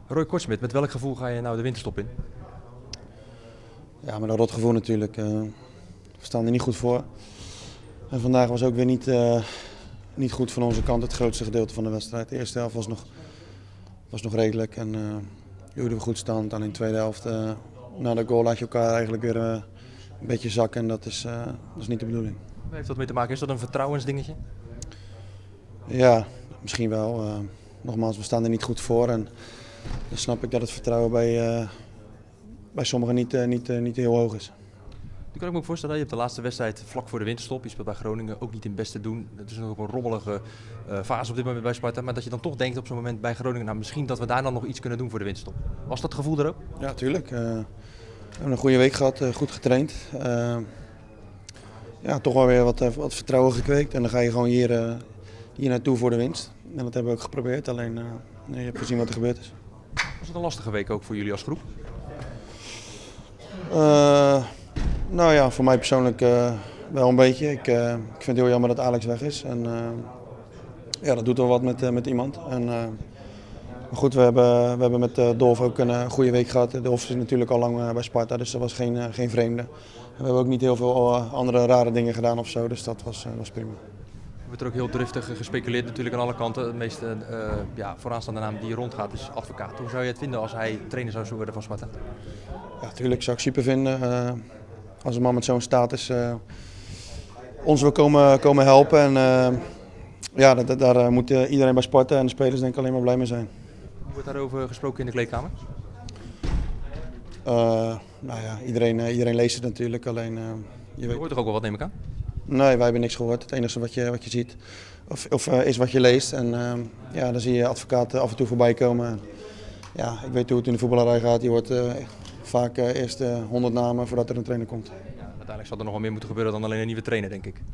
Roy Kortsmit, met welk gevoel ga je nou de winterstop in? Ja, met een rot gevoel natuurlijk. We staan er niet goed voor. En vandaag was ook weer niet goed van onze kant, het grootste gedeelte van de wedstrijd. De eerste helft was nog redelijk en hielden we goed stand. Alleen de tweede helft, na de goal laat je elkaar eigenlijk weer een beetje zakken en dat is niet de bedoeling. Waar heeft dat mee te maken? Is dat een vertrouwensdingetje? Ja, misschien wel. Nogmaals, we staan er niet goed voor en dan snap ik dat het vertrouwen bij sommigen niet heel hoog is. Nu kan ik me ook voorstellen, je hebt de laatste wedstrijd vlak voor de winterstop. Je speelt bij Groningen ook niet in het beste doen. Het is ook een rommelige fase op dit moment bij Sparta. Maar dat je dan toch denkt op zo'n moment bij Groningen, nou misschien dat we daar dan nog iets kunnen doen voor de winterstop. Was dat gevoel er ook? Ja, tuurlijk. We hebben een goede week gehad, goed getraind. Ja, toch wel weer wat vertrouwen gekweekt. En dan ga je gewoon hier naartoe voor de winst. En dat hebben we ook geprobeerd, alleen je hebt gezien wat er gebeurd is. Was het een lastige week ook voor jullie als groep? Nou ja, voor mij persoonlijk wel een beetje. Ik vind het heel jammer dat Alex weg is. En, ja, dat doet wel wat met iemand. En, maar goed, we hebben met Dolf ook een goede week gehad. Dolf is natuurlijk al lang bij Sparta, dus dat was geen vreemde. En we hebben ook niet heel veel andere rare dingen gedaan of zo, dus dat was prima. Er wordt er ook heel driftig gespeculeerd natuurlijk aan alle kanten. De meeste vooraanstaande naam die rondgaat is advocaat. Hoe zou je het vinden als hij trainer zou worden van Sparta? Ja, natuurlijk zou ik super vinden. Als een man met zo'n status ons wil komen helpen. En, ja, daar moet iedereen bij Sparta en de spelers denk ik alleen maar blij mee zijn. Hoe wordt daarover gesproken in de kleedkamer? Nou ja, iedereen leest het natuurlijk, alleen Je hoort toch ook wel wat, neem ik aan? Nee, wij hebben niks gehoord. Het enige wat je ziet is wat je leest. En ja, dan zie je advocaten af en toe voorbij komen. En, ja, ik weet hoe het in de voetballerij gaat. Je hoort vaak eerst 100 namen voordat er een trainer komt. Ja, uiteindelijk zal er nog wel meer moeten gebeuren dan alleen een nieuwe trainer, denk ik.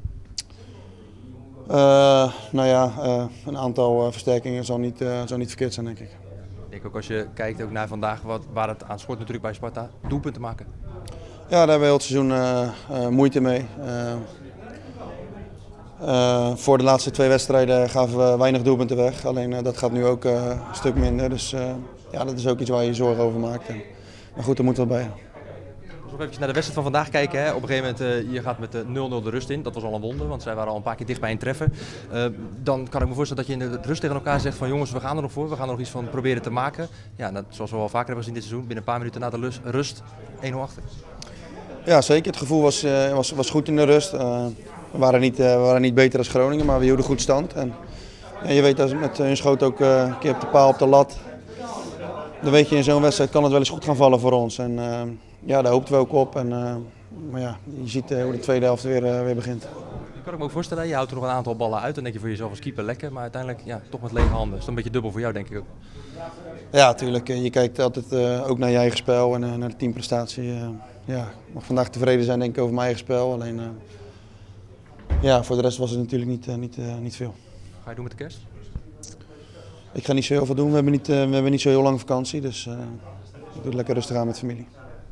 Nou ja, een aantal versterkingen zou niet verkeerd zijn, denk ik. Ik denk ook als je kijkt ook naar vandaag waar het aan schort natuurlijk bij Sparta, doelpunten maken. Ja, daar hebben we heel het seizoen moeite mee. Voor de laatste 2 wedstrijden gaven we weinig doelpunten weg. Alleen dat gaat nu ook een stuk minder. Dus ja, dat is ook iets waar je je zorgen over maakt. Maar goed, daar moeten we bij. Nog even naar de wedstrijd van vandaag kijken. Hè. Op een gegeven moment, je gaat met de 0-0 de rust in. Dat was al een wonder, want zij waren al een paar keer dicht bij een treffen. Dan kan ik me voorstellen dat je in de rust tegen elkaar zegt van jongens, we gaan er nog voor. We gaan er nog iets van proberen te maken. Ja, zoals we al vaker hebben gezien dit seizoen, binnen een paar minuten na de rust 1-0 achter. Ja, zeker. Het gevoel was goed in de rust. We waren niet beter als Groningen, maar we hielden goed stand. En ja, je weet dat met hun schoot ook een keer op de paal, op de lat. Dan weet je, in zo'n wedstrijd kan het wel eens goed gaan vallen voor ons. En ja, daar hoopten we ook op. En, maar ja, je ziet hoe de tweede helft weer begint. Ik kan me ook voorstellen, je houdt er nog een aantal ballen uit. Dan denk je voor jezelf als keeper lekker, maar uiteindelijk ja, toch met lege handen. Dat is een beetje dubbel voor jou, denk ik ook. Ja, natuurlijk. Je kijkt altijd ook naar je eigen spel en naar de teamprestatie. Ja, ik mag vandaag tevreden zijn denk ik over mijn eigen spel. Alleen ja, voor de rest was het natuurlijk niet veel. Ga je doen met de kerst? Ik ga niet zo heel veel doen. We hebben niet zo heel lang vakantie, dus ik doe het lekker rustig aan met familie.